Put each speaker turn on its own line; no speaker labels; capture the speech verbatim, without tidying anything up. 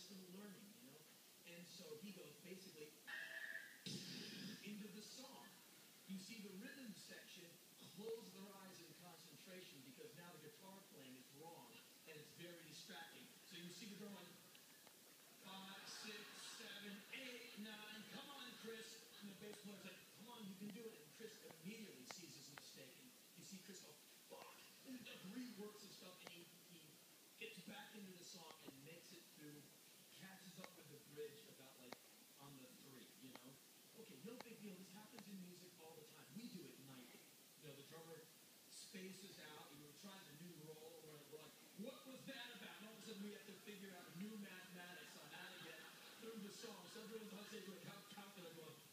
still learning, you know? And so he goes basically into the song. You see the rhythm section close their eyes in concentration because now the guitar playing is wrong and it's very distracting. So you see the drum five, six, seven, eight, nine, come on, Chris. And the bass player's like, come on, you can do it. And Chris immediately sees his mistake. And you see Chris go, fuck. And he like reworks his stuff and he, he gets back into the song and makes it through, catches up with the bridge about like on the three, you know? Okay, no big deal. This happens in music all the time. We do it nightly. You know, the drummer spaces out. We were trying a new roll. We're, we're like, what was that about? And all of a sudden we have to figure out new mathematics on how to get through the song. So everyone's on stage with a calculator going,